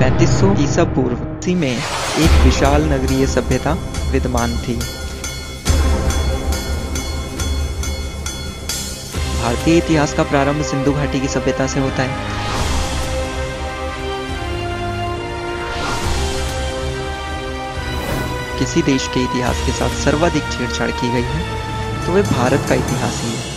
3300 ईसा पूर्व इसी में एक विशाल नगरीय सभ्यता विद्यमान थी। भारतीय इतिहास का प्रारंभ सिंधु घाटी की सभ्यता से होता है। किसी देश के इतिहास के साथ सर्वाधिक छेड़छाड़ की गई है तो वह भारत का इतिहास ही है।